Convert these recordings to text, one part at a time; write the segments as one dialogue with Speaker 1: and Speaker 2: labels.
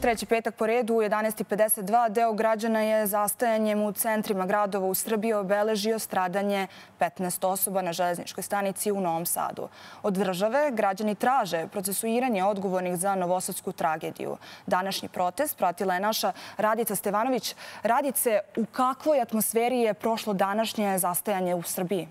Speaker 1: Treći petak po redu u 11:52 deo građana je zastajanjem u centrima gradova u Srbiji obeležio stradanje 15 osoba na železničkoj stanici u Novom Sadu. Od države građani traže procesuiranje odgovornih za novosadsku tragediju. Današnji protest pratila je naša Radica Stevanović. Radice, u kakvoj atmosferi je prošlo današnje zastajanje u Srbiji?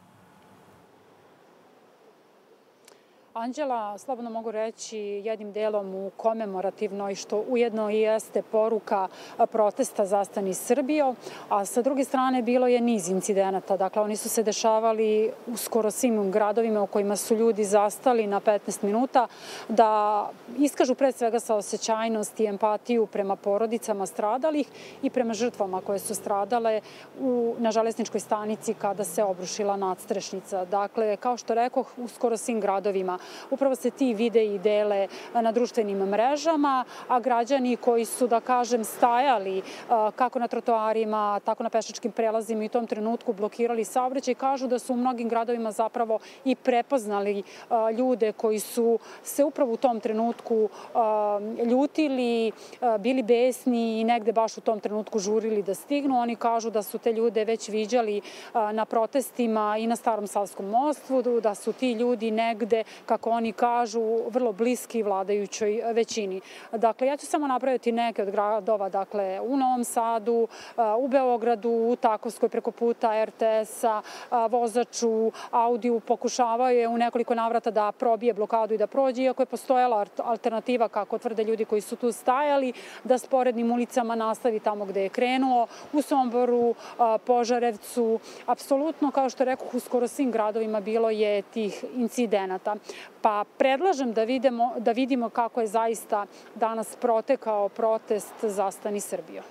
Speaker 2: Anđela, slobodno mogu reći jednim delom u komemorativnoj, što ujedno i jeste poruka protesta Zastani Srbijo, a sa druge strane bilo je niz incidenata. Dakle, oni su se dešavali u skoro svim gradovima u kojima su ljudi zastali na 15 minuta da iskažu pre svega saosećajnost i empatiju prema porodicama stradalih i prema žrtvama koje su stradale na železničkoj stanici kada se obrušila nadstrešnica. Dakle, kao što rekoh, u skoro svim gradovima. Upravo se ti videi dele na društvenim mrežama, a građani koji su, da kažem, stajali kako na trotoarima, tako na pešačkim prelazima i u tom trenutku blokirali saobraćaj, kažu da su u mnogim gradovima zapravo i prepoznali ljude koji su se upravo u tom trenutku ljutili, bili besni i negde baš u tom trenutku žurili da stignu. Oni kažu da su te ljude već viđali na protestima i na Starom Savskom mostu, da su ti ljudi negde, kako oni kažu, vrlo bliski vladajućoj većini. Dakle, ja ću samo napraviti neke od gradova, dakle, u Novom Sadu, u Beogradu, u Takovskoj preko puta RTS-a, vozač u Audiju pokušavao je u nekoliko navrata da probije blokadu i da prođe, iako je postojala alternativa, kako tvrde ljudi koji su tu stajali, da sporednim ulicama nastavi tamo gde je krenuo, u Somboru, Požarevcu. Apsolutno, kao što rekoh, u skoro svim gradovima bilo je tih incidenata. Pa predlažem da vidimo kako je zaista danas protekao protest Zastani Srbijo.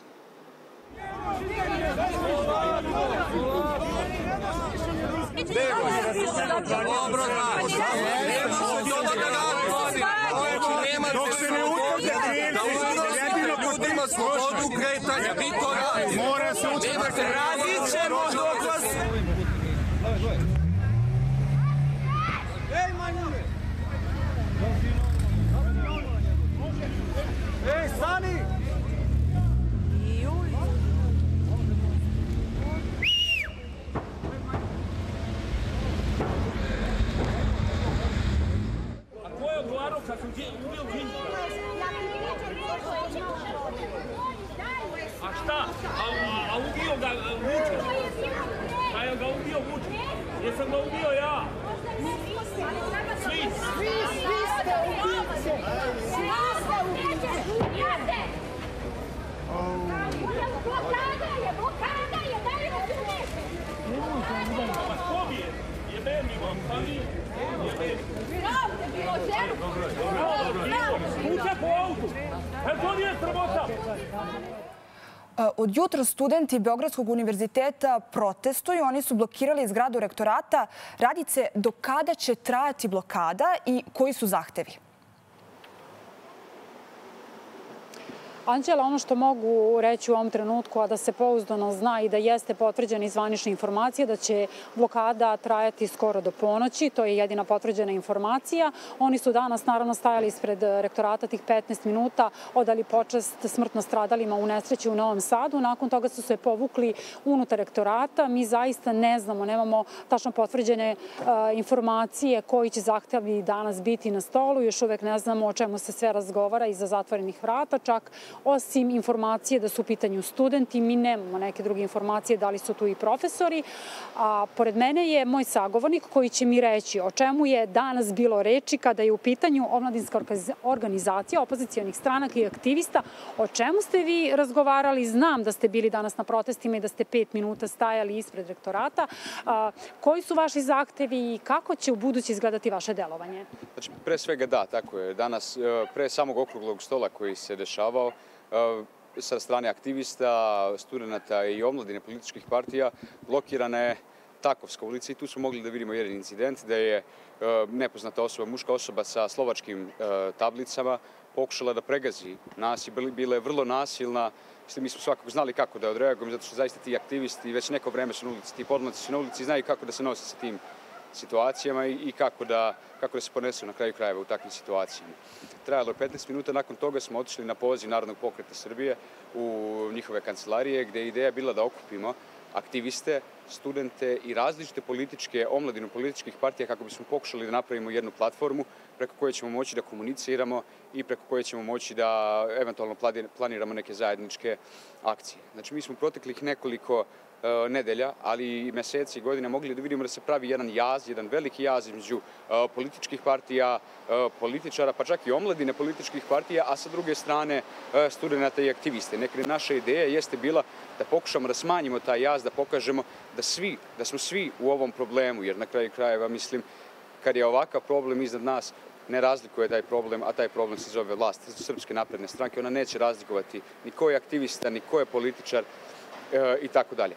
Speaker 3: Dok se ne utvrde ljudima slobodu kretanja, vi to radite. Mora se utvrditi. Radit ćemo dok vas... Ej, stani!
Speaker 4: A ko je odgovarao kad sam ubio Ginča? A šta? A ubio ga Vučić? A je ga ubio Vučić? Jesam ga ubio ja? Svi ste ubice!
Speaker 5: Blokada je, daj razumete!
Speaker 4: Pa ko bi je? Jebem imam, pa mi jebem.
Speaker 5: Pravde bilo ženu!
Speaker 4: Kuća po autu! To nije sramota!
Speaker 1: Od jutra studenti Beogradskog univerziteta protestuju. Oni su blokirali zgradu rektorata. Radice, do kada će trajati blokada i koji su zahtevi?
Speaker 2: Anđela, ono što mogu reći u ovom trenutku, a da se pouzdano zna i da jeste potvrđena iz zvanične informacije, da će blokada trajati skoro do ponoći. To je jedina potvrđena informacija. Oni su danas naravno stajali ispred rektorata tih 15 minuta, odali počast smrtno stradalima u nesreći u Novom Sadu. Nakon toga su se povukli unutar rektorata. Mi zaista ne znamo, nemamo tačno potvrđene informacije koji će zahtevi danas biti na stolu. Još uvek ne znamo o čemu se sve razgovara iza zatvorenih vrata. Čak osim informacije da su u pitanju studenti, mi nemamo neke druge informacije da li su tu i profesori. A pored mene je moj sagovornik koji će mi reći o čemu je danas bilo reči kada je u pitanju omladinska organizacija opozicionih stranaka i aktivista. O čemu ste vi razgovarali? Znam da ste bili danas na protestima i da ste 5 minuta stajali ispred rektorata. Koji su vaši zahtevi i kako će u budući izgledati vaše delovanje?
Speaker 6: Znači, pre svega da, tako je. Danas, pre samog okruglog stola koji se dešavao, sa strane aktivista, studenta i omladine političkih partija, blokirana je Takovska ulica i tu smo mogli da vidimo jedan incident da je nepoznata osoba, muška osoba sa slovačkim tablicama pokušala da pregazi nas i bila je vrlo nasilna. Mi smo svakako znali kako da odreagujemo, zato što zaista ti aktivisti već neko vreme su na ulici, ti podmlaci su na ulici i znaju kako da se nose sa tim situacijama i kako da se ponesu na kraju krajeva u takvim situacijama. Trajalo je 15 minuta, nakon toga smo otišli na poziv Narodnog pokreta Srbije u njihove kancelarije, gde je ideja bila da okupimo aktiviste, studente i različite omladinu političkih partija kako bismo pokušali da napravimo jednu platformu preko koje ćemo moći da komuniciramo i preko koje ćemo moći da eventualno planiramo neke zajedničke akcije. Znači, mi smo proteklih nekoliko nedelja, ali i meseci i godine mogli da vidimo da se pravi jedan veliki jaz između političkih partija, političara, pa čak i omladine političkih partija, a sa druge strane studenta i aktiviste. Neka naša ideja jeste bila da pokušamo da smanjimo taj jaz, da pokažemo da smo svi u ovom problemu, jer na kraju krajeva, mislim, kad je ovakav problem iznad nas, ne razlikuje taj problem, a taj problem se zove vlast Srpske napredne stranke. Ona neće razlikovati ni ko je aktivista, ni ko je političar i tako dalje.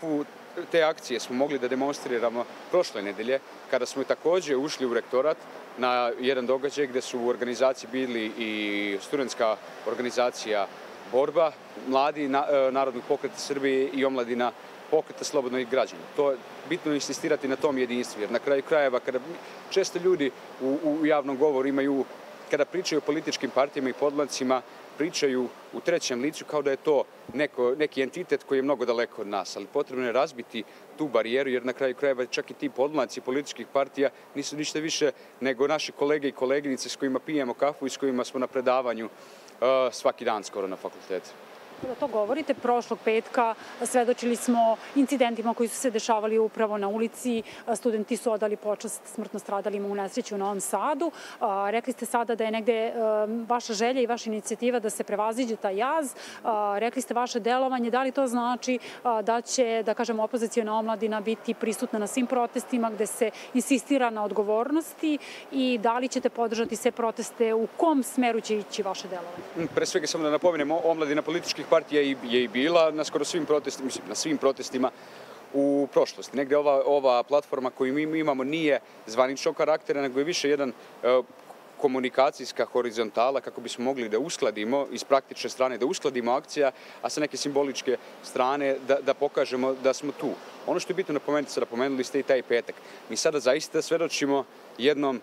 Speaker 6: Te akcije smo mogli da demonstriramo prošle nedelje, kada smo takođe ušli u rektorat na jedan događaj gde su u organizaciji bili i studentska organizacija Borba, mladi Narodnog pokreta Srbije i omladina pokreta Slobodnih građana. To je bitno insistirati na tom jedinstvu, jer na kraju krajeva, kada često ljudi u javnom govoru kada pričaju o političkim partijama i podmlacima, pričaju u trećem licu kao da je to neki entitet koji je mnogo daleko od nas, ali potrebno je razbiti tu barijeru, jer na kraju krajeva čak i ti podmlaci političkih partija nisu ništa više nego naši kolege i koleginice s kojima pijemo kafu i s kojima smo na predavanju svaki dan skoro na fakultetu.
Speaker 2: Kada to govorite, prošlog petka svedočili smo incidentima koji su se dešavali upravo na ulici. Studenti su odali počast smrtno stradalima u nesreći u Novom Sadu. Rekli ste sada da je negde vaša želja i vaša inicijativa da se prevaziđe taj jaz. Rekli ste vaše delovanje. Da li to znači da će, da kažem, opoziciona omladina biti prisutna na svim protestima gde se insistira na odgovornosti i da li ćete podržati sve proteste? U kom smeru će ići vaše delovanje?
Speaker 6: Pre svega samo da napomenemo, omladina političkih partija je i bila na skoro svim protestima u prošlosti. Negde ova platforma koju mi imamo nije zvaničnog karaktera, nego je više jedan komunikacijska horizontala kako bismo mogli da uskladimo iz praktične strane, da uskladimo akcija, a sa neke simboličke strane da pokažemo da smo tu. Ono što je bitno napomenuti, sada pomenuli ste i taj petak. Mi sada zaista svedočimo jednoj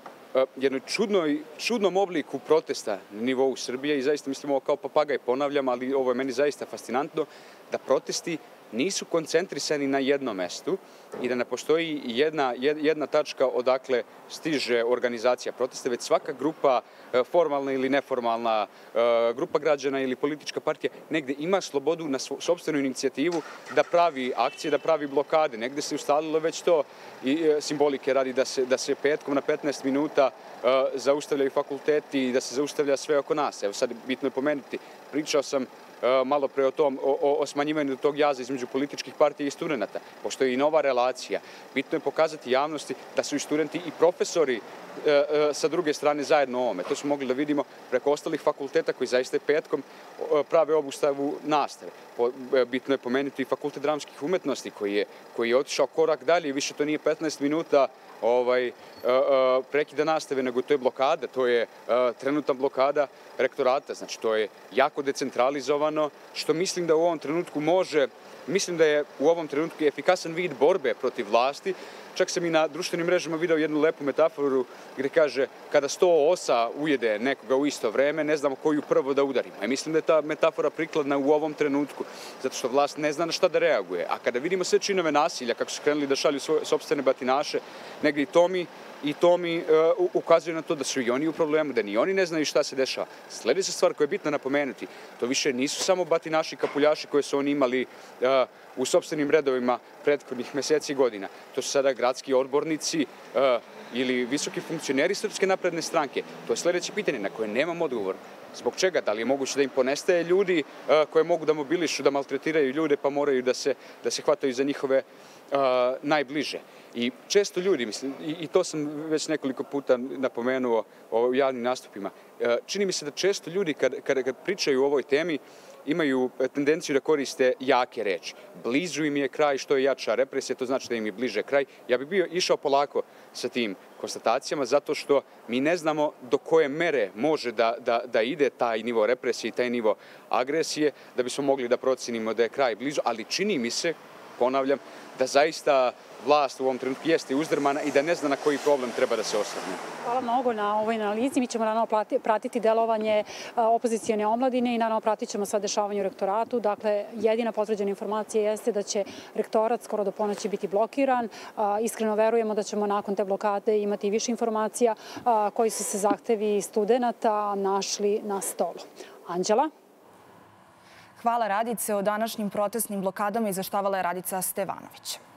Speaker 6: čudnom obliku protesta na nivou Srbije i zaista mislim ovo kao papagaj ponavljam, ali ovo je meni zaista fascinantno, da protesti nisu koncentrisani na jednom mestu i da ne postoji jedna tačka odakle stiže organizacija protesta, već svaka grupa, formalna ili neformalna, grupa građana ili politička partija, negde ima slobodu na sopstvenu inicijativu da pravi akcije, da pravi blokade. Negde se ustalilo već to i simbolike radi da se petkom na 15 minuta zaustavljaju fakulteti i da se zaustavlja sve oko nas. Evo sad bitno je pomenuti, pričao sam malo pre o smanjivanju tog jaza između političkih partija i studenta. Pošto je i nova relacija. Bitno je pokazati javnosti da su i studenti i profesori sa druge strane zajedno ovome. To smo mogli da vidimo preko ostalih fakulteta koji zaista petkom prave obustavu nastave. Bitno je pomenuti i Fakultet dramskih umetnosti koji je otišao korak dalje i više to nije 15 minuta prekida nastave, nego to je blokada, to je trenutna blokada rektorata. Znači, to je jako decentralizovano, što mislim da u ovom trenutku mislim da je u ovom trenutku efikasan vid borbe protiv vlasti. Čak sam i na društvenim mrežama video jednu lepu metaforu gde kaže kada 100 osa ujede nekoga u isto vreme, ne znamo koju prvo da udarimo. I mislim da je ta metafora prikladna u ovom trenutku, zato što vlast ne zna na šta da reaguje. A kada vidimo sve činove nasilja, kako su krenuli da šalju svoje sopstvene batinaše, negdje i to mi ukazuje na to da su i oni u problemu, da ni oni ne znaju šta se dešava. Sljedeća stvar koja je bitna napomenuti, to više nisu samo batinaši, kapuljaši koje su oni imali u sopstvenim redovima prethodnih meseci i godina. To su sada gradski odbornici ili visoki funkcioneri Srpske napredne stranke. To je sljedeće pitanje na koje nemam odgovor. Zbog čega? Da li je moguće da im ponestaje ljudi koje mogu da mobilišu, da maltretiraju ljude pa moraju da se hvataju za njihove najbliže. I često ljudi, mislim, i to sam već nekoliko puta napomenuo u javnim nastupima, čini mi se da često ljudi kada pričaju o ovoj temi imaju tendenciju da koriste jake reči. Blizu im je kraj, što je jača represija, to znači da im je bliže kraj. Ja bih išao polako sa tim konstatacijama, zato što mi ne znamo do koje mere može da ide taj nivo represije i taj nivo agresije, da bismo mogli da procenimo da je kraj blizu, ali čini mi se, ponavljam, da zaista vlast u ovom trenutku jeste uzdrmana i da ne zna na koji problem treba da se osvrne.
Speaker 2: Hvala mnogo na ovoj analizi. Mi ćemo naravno pratiti delovanje opozicijone omladine i naravno pratit ćemo sva dešavanja u rektoratu. Dakle, jedina potvrđena informacija jeste da će rektorat skoro do ponoći biti blokiran. Iskreno verujemo da ćemo nakon te blokade imati više informacija koji su se zahtevi studenata našli na stolu. Anđela?
Speaker 1: Hvala Radice. O današnjim protestnim blokadama izveštavala je Radica Stevanović.